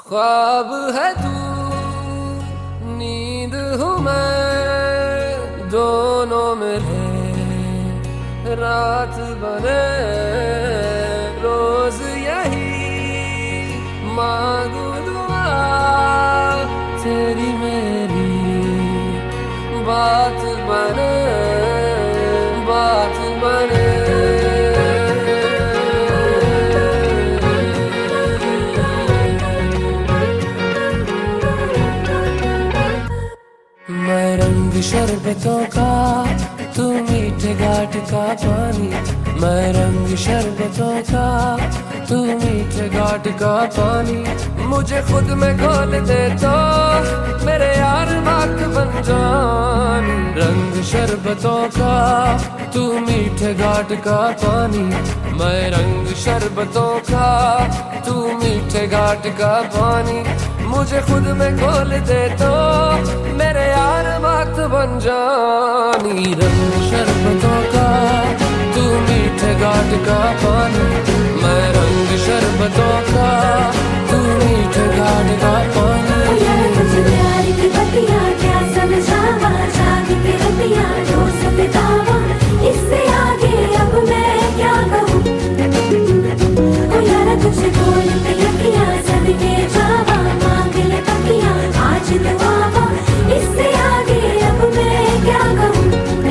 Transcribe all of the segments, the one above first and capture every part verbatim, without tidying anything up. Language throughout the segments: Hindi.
ख्वाब है तू, नींद हूँ मैं, दोनों मिले रात बने, रोज यही मांगू दुआ तेरी मेरी बात बने, बात बने। मैं रंग शरबतों का, तू मीठे घाट का पानी। मैं रंग शरबतों का, तू मीठे घाट का पानी। मुझे खुद में घोल दे तो मेरे यार बात बन जानी। रंग शरबतों का, तू मीठे घाट का पानी। मैं रंग शरबतों का, तू मीठे घाट का पानी। मुझे खुद में घोल दे तो मेरे यार बात बन जानी। रंग शरबतों का, तू मीठे घाट का पानी। मैं रंग शरबतों का, तू मीठे घाट का पानी। प्यार की बतिया क्या समझावा, जाग के रतिया जो सतावा, इससे आगे अब मैं क्या कहूँ। ओ यारा कुछ बोल के अखियाँ सदके जावा, मांग ले तकिया आज दुआवा, इससे आगे अब मैं क्या कहूँ।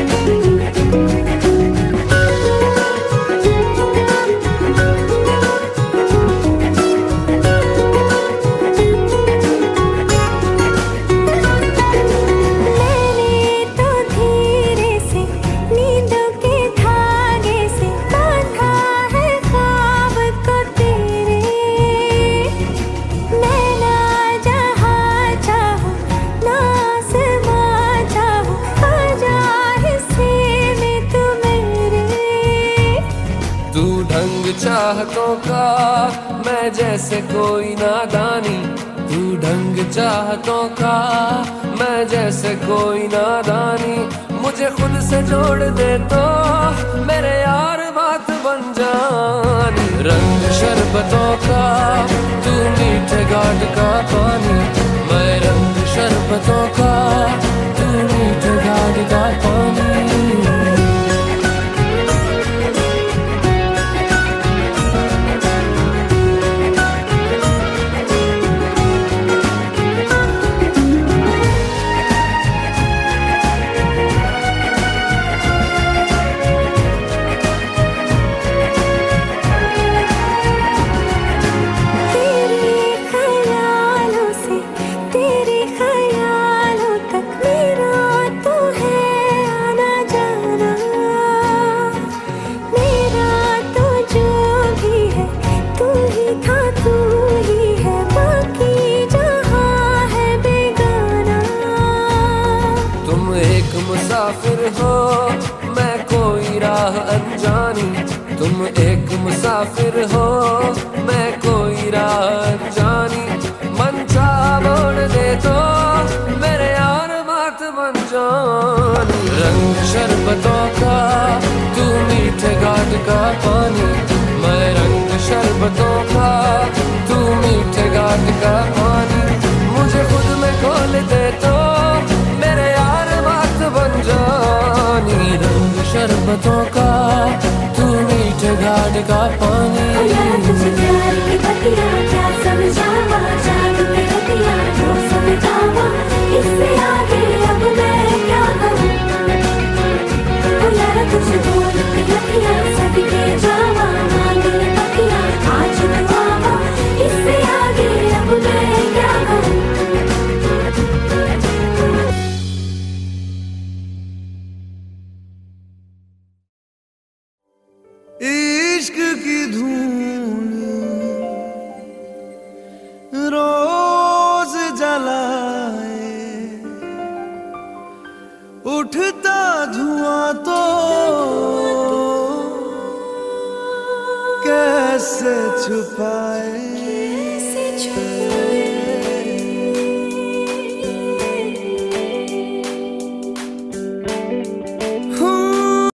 चाहतों का मैं जैसे कोई नादानी। तू ढंग चाहतों का मैं जैसे कोई नादानी। मुझे खुद से जोड़ दे तो मेरे यार बात बन जानी। रंग शरबतों का, तू मीठे घाट का पानी। मैं रंग शरबतों का, तू मीठे घाट का पानी। मुसाफिर हो मैं कोई राह अनजानी। तुम एक मुसाफिर हो मैं कोई राह अनजानी। मन चाह मोड़ दे तो मेरे यार बात बन जानी। रंग शरबतों का, तू मीठे घाट का पानी। मैं रंग शरबतों का, तू मीठे घाट का पानी। मुझे खुद में खोल दे तो मेरे यार बात बन जानी। रंग शरबतों का, तू मीठे घाट का पानी। प्यार की बतिया क्या समझावा, जाग के रतिया जो सतावा, इससे आगे अब मैं क्या कहूँ। ओ यारा कुछ बोल के अखियाँ सदके जावा, मांग ले तकिया आज दुआवा, इससे आगे अब मैं क्या कहूँ। इश्क की धूल रोज जलाए, उठता धुआं तो कैसे छुपाए।